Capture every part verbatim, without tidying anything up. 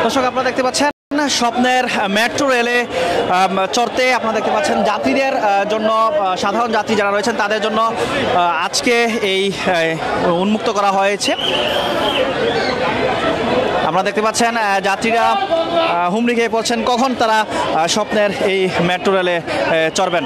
দর্শক আপনারা দেখতে পাচ্ছেন স্বপ্নের মেট্রো রেলে চড়তে আপনারা দেখতে পাচ্ছেন যাত্রীদের জন্য, সাধারণ যাত্রী যারা রয়েছেন তাদের জন্য আজকে এই উন্মুক্ত করা হয়েছে। আপনারা দেখতে পাচ্ছেন যাত্রীরা হুমড়ি খেয়ে পড়ছেন কখন তারা স্বপ্নের এই মেট্রো রেলে চড়বেন।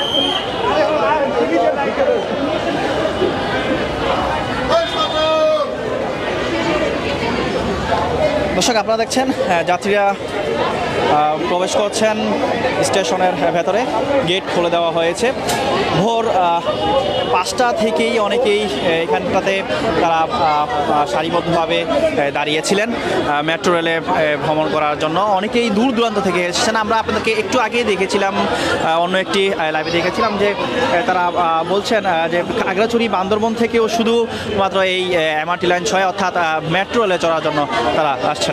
দর্শক আপনারা দেখছেন যাত্রীরা প্রবেশ করছেন স্টেশনের ভেতরে, গেট খুলে দেওয়া হয়েছে। ভোর পাঁচটা থেকেই অনেকেই এখানটাতে তারা সারিবদ্ধভাবে দাঁড়িয়েছিলেন মেট্রো রেলে ভ্রমণ করার জন্য। অনেকেই দূর দূরান্ত থেকে এসেছেন। আমরা আপনাদেরকে একটু আগেই দেখেছিলাম, অন্য একটি লাইভে দেখেছিলাম যে তারা বলছেন যে খাগড়াছড়ি বান্দরবন থেকেও শুধুমাত্র এই এমআরটি লাইন ছয় অর্থাৎ মেট্রো রেলে চড়ার জন্য তারা আসছেন।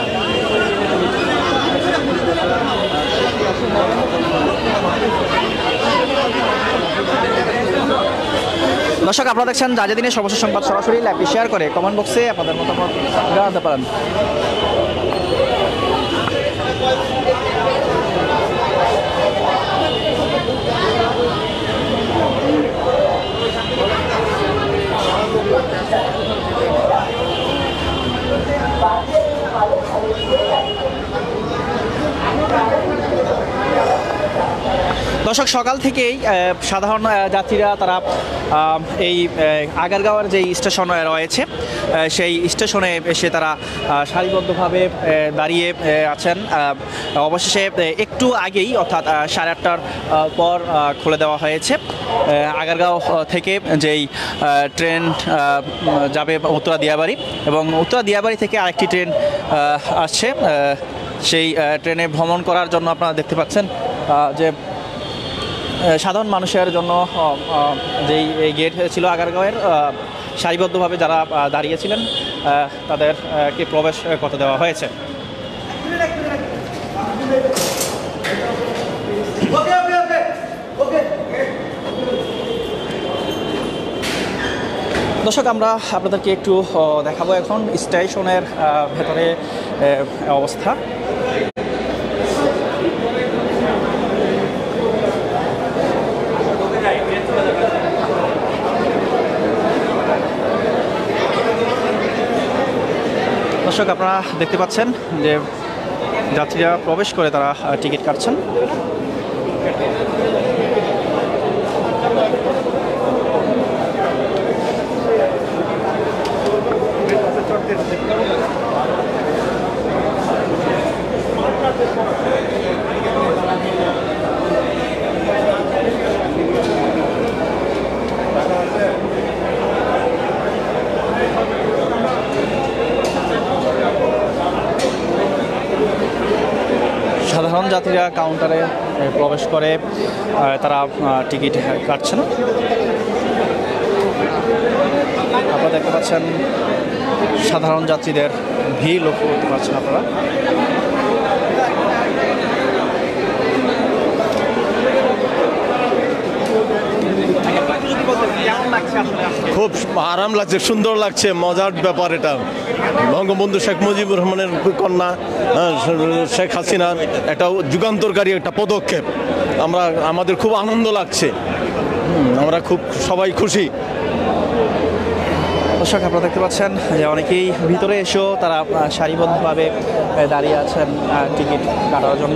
দর্শক আপনারা দেখছেন যা যা দিনের সর্বশেষ সংবাদ সরাসরি লাইভে শেয়ার করে কমেন্ট বক্সে আপনাদের মতামত জানাতে পারেন। দর্শক সকাল থেকেই সাধারণ যাত্রীরা তারা এই আগারগাঁওয়ের যে স্টেশন রয়েছে সেই স্টেশনে এসে তারা সারিবদ্ধভাবে দাঁড়িয়ে আছেন। অবশেষে একটু আগেই অর্থাৎ সাড়ে আটটার পর খুলে দেওয়া হয়েছে আগারগাঁও থেকে যেই ট্রেন যাবে উত্তরা দিয়াবাড়ি, এবং উত্তরা দিয়াবাড়ি থেকে আরেকটি ট্রেন আসছে। সেই ট্রেনে ভ্রমণ করার জন্য আপনারা দেখতে পাচ্ছেন যে সাধারণ মানুষের জন্য যেই এই গেট ছিল আগারগাঁওয়ের, সারিবদ্ধভাবে যারা দাঁড়িয়েছিলেন তাদেরকে প্রবেশ করতে দেওয়া হয়েছে। দর্শক আমরা আপনাদেরকে একটু দেখাবো এখন স্টেশনের ভেতরে অবস্থা। দর্শক আপনারা দেখতে পাচ্ছেন যে যাত্রীরা প্রবেশ করে তারা টিকিট কাটছেন। সাধারণ যাত্রীরা কাউন্টারে প্রবেশ করে তারা টিকিট কাটছেন। আপনারা দেখতে পাচ্ছেন সাধারণ যাত্রীদের ভিড় লক্ষ্য করতে পারছেন আপনারা। খুব আরাম লাগছে, সুন্দর লাগছে, মজার ব্যাপার এটা। বঙ্গবন্ধু শেখ মুজিবুর রহমানের কন্যা শেখ হাসিনার একটা যুগান্তরকারী একটা পদক্ষেপ। আমরা আমাদের খুব আনন্দ লাগছে, আমরা খুব সবাই খুশি। দর্শক আপনারা দেখতে পাচ্ছেন যে অনেকেই ভিতরে এসেও তারা সারিবদ্ধভাবে দাঁড়িয়ে আছেন টিকিট কাটার জন্য।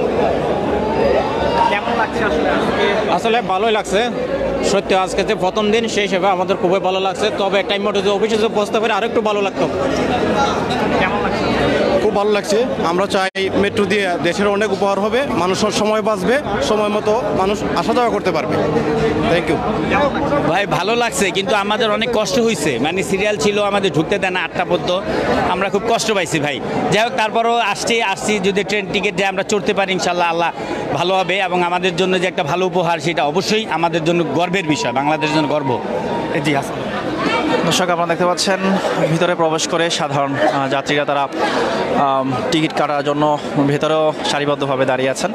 কেমন লাগছে আসলে? আসলে ভালোই লাগছে, সত্যি আজকে যে প্রথম দিন সেই হিসেবে আমাদের খুবই ভালো লাগছে। তবে টাইম মতো যে অফিসে পৌঁছতে পারে আরেকটু ভালো লাগতো। কেমন লাগছে? খুব ভালো লাগছে। আমরা চাই মেট্রো দিয়ে দেশের অনেক উপহার হবে, মানুষের সময় বাঁচবে, সময় মতো মানুষ আসা যাওয়া করতে পারবে। থ্যাংক ইউ ভাই। ভালো লাগছে, কিন্তু আমাদের অনেক কষ্ট হয়েছে, মানে সিরিয়াল ছিল, আমাদের ঢুকতে দেয় না আটটা পর্যন্ত, আমরা খুব কষ্ট পাইছি ভাই। যাই হোক তারপরও আসছি আসছি যদি ট্রেন টিকিট দিয়ে আমরা চড়তে পারি ইনশাল্লাহ আল্লাহ ভালো হবে, এবং আমাদের জন্য যে একটা ভালো উপহার সেটা অবশ্যই আমাদের জন্য গর্বের বিষয়, বাংলাদেশের জন্য গর্ব। জি হাসান। দর্শক আপনারা দেখতে পাচ্ছেন ভিতরে প্রবেশ করে সাধারণ যাত্রীরা তারা টিকিট কাটার জন্য ভেতরেও সারিবদ্ধভাবে দাঁড়িয়ে আছেন।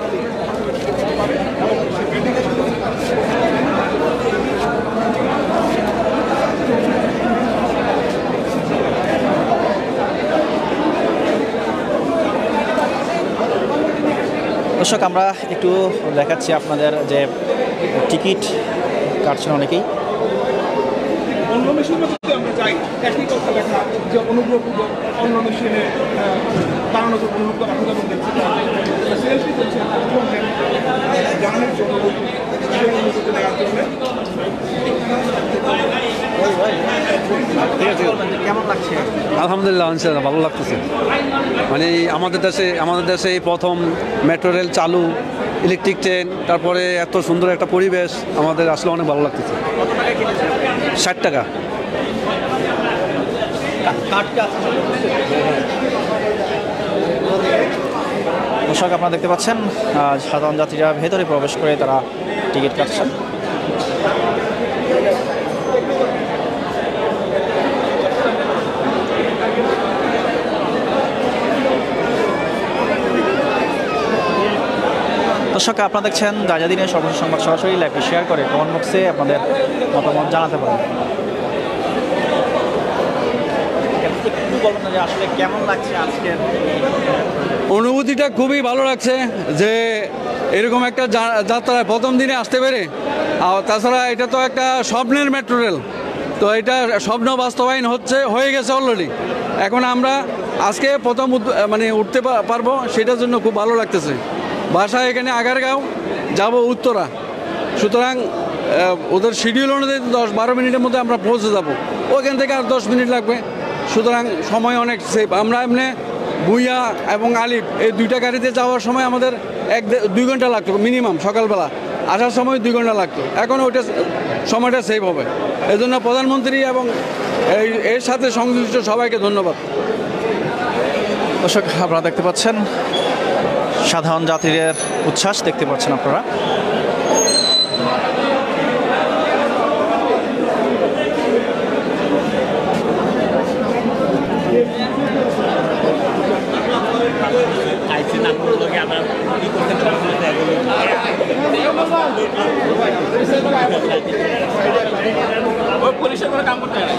দর্শক আমরা একটু দেখাচ্ছি আপনাদের যে টিকিট কাটছেন অনেকেই। অন্য মেশিনে যদি আমরা যাই একই কথা লেখা যে অনুগ্রহপূর্বক অন্য মেশিনে বানানোর জন্য অনুরোধ করা হয় এবং দেখছি সেলফি চলছে জানানোর জন্য সেই অনুমতি নেওয়ার জন্য। কেমন লাগছে? আলহামদুলিল্লাহ, ইনশাআল্লাহ ভালো লাগতেছে। মানে আমাদের দেশে আমাদের দেশে এই প্রথম মেট্রো রেল চালু, ইলেকট্রিক ট্রেন, তারপরে এত সুন্দর একটা পরিবেশ, আমাদের আসলে অনেক ভালো লাগতেছে। ষাট টাকা। দর্শক আপনারা দেখতে পাচ্ছেন সাধারণ যাত্রীরা ভেতরে প্রবেশ করে তারা টিকিট কাটছেন। দর্শক আপনারা দেখছেন যা দিনের সর্বশেষ সংবাদ সরাসরি লাইভে শেয়ার করে কমেন্ট বক্সে আপনাদের মতামত জানাতে পারেন। আসলে কেমন লাগছে আজকের অনুভূতিটা? খুবই ভালো লাগছে যে এরকম একটা যাত্রায় প্রথম দিনে আসতে পেরে। আর তাছাড়া এটা তো একটা স্বপ্নের মেট্রো রেল, তো এটা স্বপ্ন বাস্তবায়ন হচ্ছে, হয়ে গেছে অলরেডি। এখন আমরা আজকে প্রথম মানে উঠতে পারবো, সেটার জন্য খুব ভালো লাগতেছে। বাসা এখানে আগারগাঁও, যাব উত্তরা, সুতরাং ওদের শিডিউল অনুযায়ী দশ বারো মিনিটের মধ্যে আমরা পৌঁছে যাব। ওইখান থেকে আর দশ মিনিট লাগবে, সুতরাং সময় অনেক সেভ। আমরা এমনি ভুইয়া এবং আলিফ এই দুইটা গাড়িতে যাওয়ার সময় আমাদের এক দুই ঘন্টা লাগতো মিনিমাম, সকালবেলা আসার সময় দুই ঘন্টা লাগতো। এখন ওইটা সময়টা সেভ হবে। এই জন্য প্রধানমন্ত্রী এবং এই এর সাথে সংশ্লিষ্ট সবাইকে ধন্যবাদ। দর্শক আপনারা দেখতে পাচ্ছেন সাধারণ যাত্রীদের উচ্ছ্বাস দেখতে পাচ্ছেন আপনারা। পরিষ্কার করে কাম করতে হয়।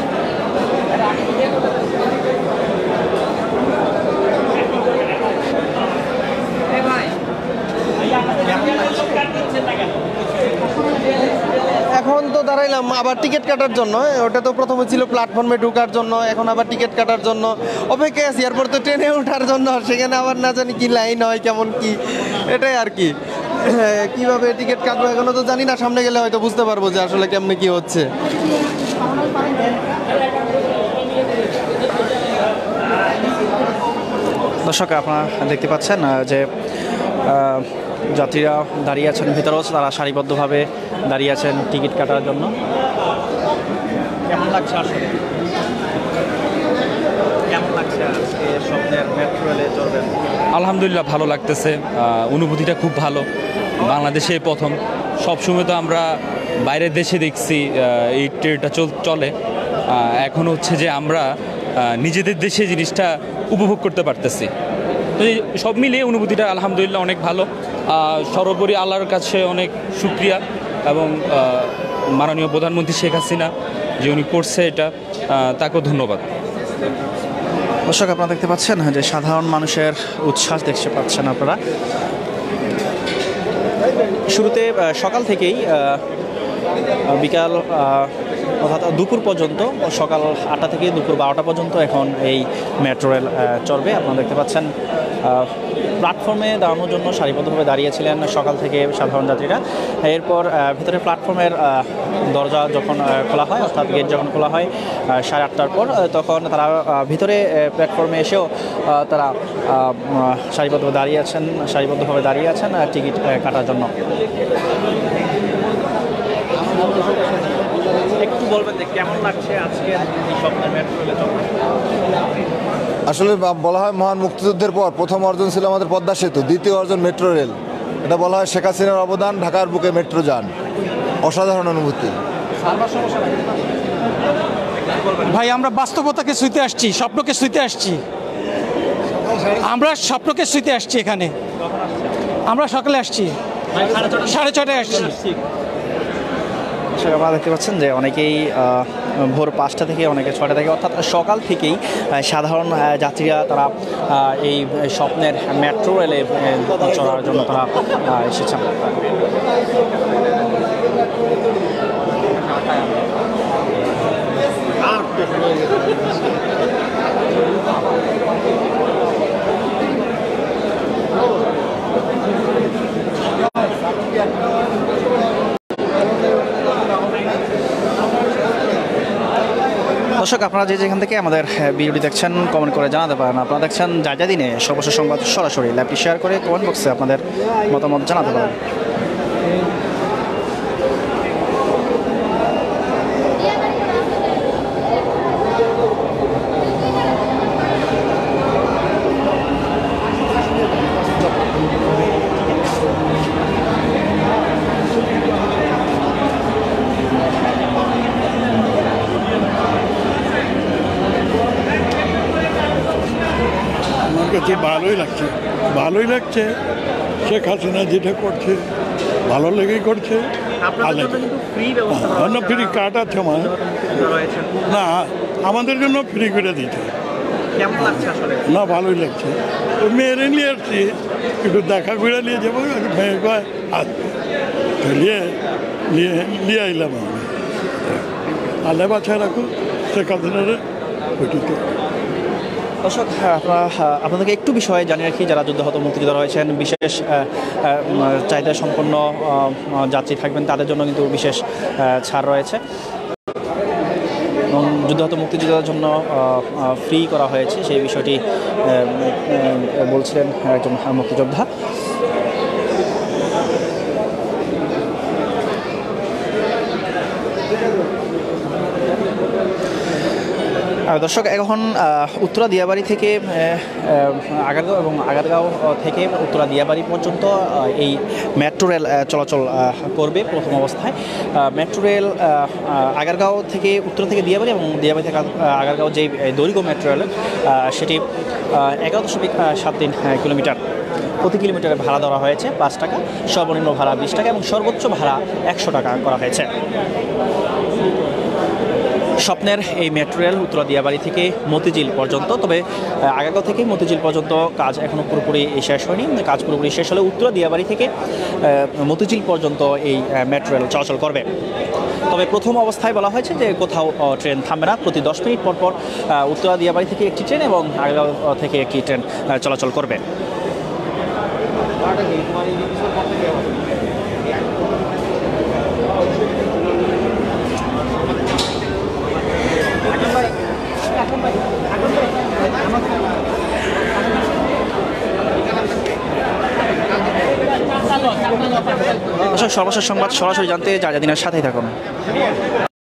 এখন তো দাঁড়াইলাম আবার টিকিট কাটার জন্য। ওটা তো প্রথমে ছিল প্ল্যাটফর্মে ঢোকার জন্য, এখন আবার টিকিট কাটার জন্য অপেক্ষায় আছি। এরপর তো ট্রেনে ওঠার জন্য, সেখানে আবার না জানি কি লাইন হয় কেমন কি, এটাই আর কি। কিভাবে টিকিট কাটবো এখনো তো জানি না, সামনে গেলে হয়তো বুঝতে পারবো যে আসলে কেমনে কি হচ্ছে। দর্শক আপনারা দেখতে পাচ্ছেন যে যাত্রীরা দাঁড়িয়ে আছেন, ভিতরেও তারা সারিবদ্ধভাবে দাঁড়িয়ে আছেন টিকিট কাটার জন্য। কেমন লাগছে আসলে? কেমন লাগছে আজকে স্বপ্নের মেট্রো রেলে চড়বেন? আলহামদুলিল্লাহ ভালো লাগতেছে, অনুভূতিটা খুব ভালো। বাংলাদেশে প্রথম, সবসময় তো আমরা বাইরের দেশে দেখছি এই ট্রেনটা চলে, এখন হচ্ছে যে আমরা নিজেদের দেশে জিনিসটা উপভোগ করতে পারতেছি। তো সব মিলিয়ে অনুভূতিটা আলহামদুলিল্লাহ অনেক ভালো। সর্বোপরি আল্লাহর কাছে অনেক শুকরিয়া এবং মাননীয় প্রধানমন্ত্রী শেখ হাসিনা যে উনি করছে এটা, তাকেও ধন্যবাদ। দর্শক আপনারা দেখতে পাচ্ছেন যে সাধারণ মানুষের উচ্ছ্বাস দেখতে পাচ্ছেন আপনারা। শুরুতে সকাল থেকেই বিকাল অর্থাৎ দুপুর পর্যন্ত, সকাল আটটা থেকে দুপুর বারোটা পর্যন্ত এখন এই মেট্রো রেল চলবে। আপনারা দেখতে পাচ্ছেন প্ল্যাটফর্মে দাঁড়ানোর জন্য সারিবদ্ধভাবে দাঁড়িয়েছিলেন সকাল থেকে সাধারণ যাত্রীরা। এরপর ভিতরে প্ল্যাটফর্মের দরজা যখন খোলা হয়, অর্থাৎ গেট যখন খোলা হয় সাড়ে আটটার পর, তখন তারা ভিতরে প্ল্যাটফর্মে এসেও তারা সারিবদ্ধভাবে দাঁড়িয়ে আছেন সারিবদ্ধভাবে দাঁড়িয়ে আছেন টিকিট কাটার জন্য। একটু বলবেন যে কেমন লাগছে আজকে এই স্বপ্নের মেট্রো রেলে চড়বেন? আসলে বলা হয় মহান মুক্তিযুদ্ধের পর প্রথম অর্জন ছিল আমাদের পদ্মা সেতু, দ্বিতীয় অর্জন মেট্রো রেল। এটা বলা হয় শেখ হাসিনার অবদান, ঢাকার বুকে মেট্রো যান। অসাধারণ অনুভূতি ভাই। আমরা বাস্তবতাকে ছুঁতে আসছি, স্বপ্নকে ছুঁতে আসছি। আমরা স্বপ্নকে ছুঁতে আসছি। এখানে আমরা সকালে আসছি, সাড়ে ছটায় আসছি। আপনারা দেখতে পাচ্ছেন যে অনেকেই ভোর পাঁচটা থেকে অনেকে ছয়টা থেকে, অর্থাৎ সকাল থেকেই সাধারণ যাত্রীরা তারা এই স্বপ্নের মেট্রো রেলে চড়ার জন্য তারা এসেছেন। দর্শক, আপনারা যে যেখান থেকে আমাদের ভিডিওটি দেখছেন কমেন্ট করে জানাতে পারেন। আপনারা দেখছেন যা যা দিনে সর্বশেষ সংবাদ সরাসরি। লাইভটি শেয়ার করে কমেন্ট বক্সে আপনাদের মতামত জানাতে পারেন। কাছে ভালোই লাগছে ভালোই লাগছে শেখ হাসিনা যেটা করছে ভালো লেগেই করছে। ফ্রি কার্ড আছে আমার, না আমাদের জন্য ফ্রি করে দিচ্ছে। না ভালোই লাগছে, মেয়েরে নিয়ে আসছি একটু দেখা করে নিয়ে যাবো, মেয়ে কয় আসবে নিয়ে নিয়ে নিয়ে আইলাম আমি। আল্লাহ বাছায় রাখুন শেখ হাসিনারে ওইটিতে। দর্শক, আপনারা আপনাদেরকে একটু বিষয়ে জানিয়ে রাখি, যারা যুদ্ধাহত মুক্তিযোদ্ধা রয়েছেন, বিশেষ চাহিদা সম্পন্ন যাত্রী থাকবেন তাদের জন্য কিন্তু বিশেষ ছাড় রয়েছে এবং যুদ্ধাহত মুক্তিযোদ্ধার জন্য ফ্রি করা হয়েছে, সেই বিষয়টি বলছিলেন একজন মুক্তিযোদ্ধা। দর্শক, এখন উত্তরা দিয়াবাড়ি থেকে আগারগাঁও এবং আগারগাঁও থেকে উত্তরা দিয়াবাড়ি পর্যন্ত এই মেট্রো রেল চলাচল করবে। প্রথম অবস্থায় মেট্রো রেল আগারগাঁও থেকে উত্তরা থেকে দিয়াবাড়ি এবং দিয়াবাড়ি থেকে আগারগাঁও যে দৈর্ঘ্য মেট্রো রেল সেটি এগারো দশমিক সাত তিন কিলোমিটার। প্রতি কিলোমিটারে ভাড়া দেওয়া হয়েছে পাঁচ টাকা, সর্বনিম্ন ভাড়া বিশ টাকা এবং সর্বোচ্চ ভাড়া একশো টাকা করা হয়েছে। স্বপ্নের এই মেট্রো রেল উত্তরা দিয়াবাড়ি থেকে মতিঝিল পর্যন্ত, তবে আগারগাঁও থেকে মতিঝিল পর্যন্ত কাজ এখনও পুরোপুরি শেষ হয়নি। কাজ পুরোপুরি শেষ হলে উত্তরা দিয়াবাড়ি থেকে মতিঝিল পর্যন্ত এই মেট্রো রেল চলাচল করবে। তবে প্রথম অবস্থায় বলা হয়েছে যে কোথাও ট্রেন থামবে না, প্রতি দশ মিনিট পর পর উত্তরা দিয়াবাড়ি থেকে একটি ট্রেন এবং আগারগাঁও থেকে একটি ট্রেন চলাচল করবে। সর্বশেষ সংবাদ সরাসরি জানতে যা যা দিনের সাথেই থাকুন।